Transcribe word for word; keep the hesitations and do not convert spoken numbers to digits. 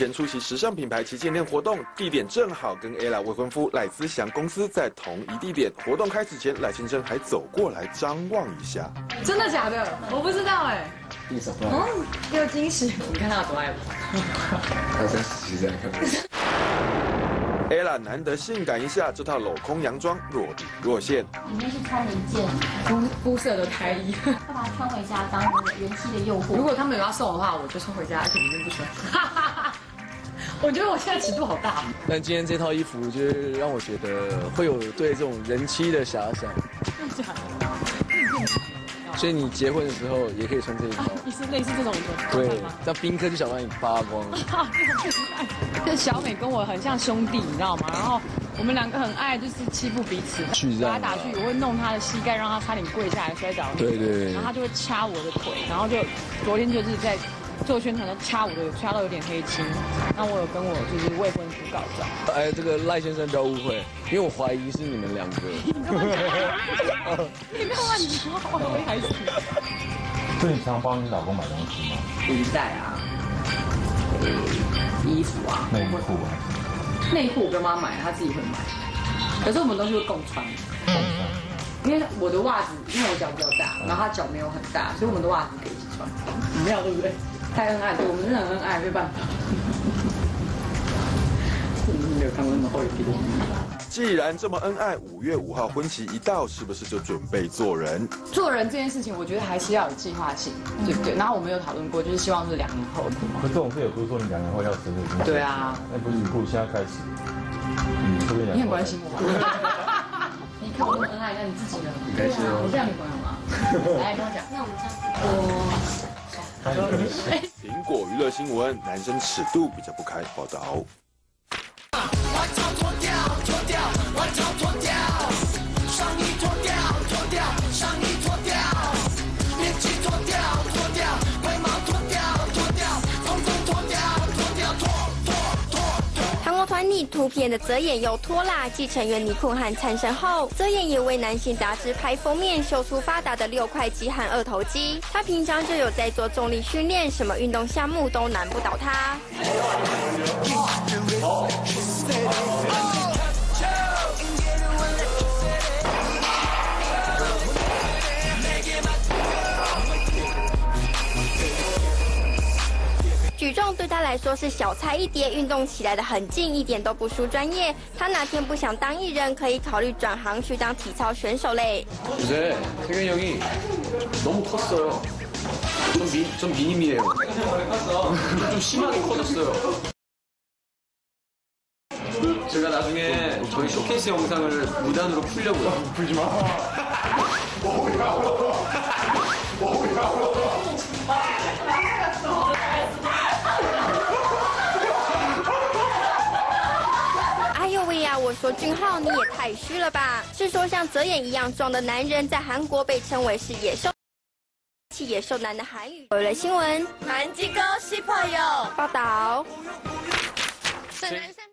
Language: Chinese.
前出席时尚品牌旗舰店活动，地点正好跟 ella 未婚夫赖思祥公司在同一地点。活动开始前，赖先生还走过来张望一下。 真的假的？我不知道哎。 第一首歌。 哦，有惊喜！你看他有多爱我。 他像实际这样看。 ella 难得性感一下，这套镂空洋装若隐若现。 里面是穿了一件肤肤色的胎衣， 要把它穿回家当人妻的诱惑。 如果他们有要送的话，我就穿回家，肯定不穿。我觉得我现在尺度好大。 但今天这套衣服就是让我觉得会有对这种人妻的遐想。 真的假的？ 所以你结婚的时候也可以穿这一套。 你是类似这种的？ 对，这样宾客就想让你扒光。 这小美跟我很像兄弟，你知道吗？然后我们两个很爱就是欺负彼此，打来打去，我会弄他的膝盖，让他差点跪下来摔倒。 对对对。 然后他就会掐我的腿，然后就昨天就是在做宣传的掐我的，掐到有点黑青。那我有跟我就是未婚夫告状。 哎，这个赖先生不要误会，因为我怀疑是你们两个。 你干嘛讲？你不要乱说，我一开始。 所以你常帮你老公买东西吗？ 皮带啊，衣服啊， 内裤啊。 内裤我跟妈买，他自己会买。可是我们东西会共穿。 共穿。 因为我的袜子，因为我脚比较大，然后他脚没有很大，所以我们的袜子可以一起穿。没有，对不对？太恩爱，对我们真的很恩爱，没办法。没有看过那么厚一片。 既然这么恩爱，五月五号婚期一到，是不是就准备做人？ 做人这件事情，我觉得还是要有计划性，对不对？然后我们有讨论过，就是希望是两年后的。 可这种事有不是说你两年后要生日？ 对啊。 那不是以后现在开始，嗯，这边你很关心我。你看我那么恩爱，那你自己呢？ 你开心哦。 你这样女朋友吗？来跟我讲。 那我们这样， 我。 苹果娱乐新闻，男生尺度比较不开报道。 团体图片的泽演又脱啦，继成员尼库汉产生后，泽演也为男性杂志拍封面，秀出发达的六块肌和二头肌。他平常就有在做重力训练，什么运动项目都难不倒他。举重对他来说是小菜一碟，运动起来的很近，一点都不输专业。他哪天不想当艺人，可以考虑转行去当体操选手嘞。 요새 태균이 형이 너무 컸어요. 좀, 미, 좀 미님이에요. 좀 심하게 커졌어요. 제가 나중에 저희 쇼케이스 영상을 무단으로 풀려고요. 풀지 마. 뭐야? 뭐야? 哎呦喂呀！我说俊浩，你也太虚了吧！是说像泽演一样壮的男人，在韩国被称为是野兽。野兽男的韩语。有了新闻，韩基哥西朋友报道。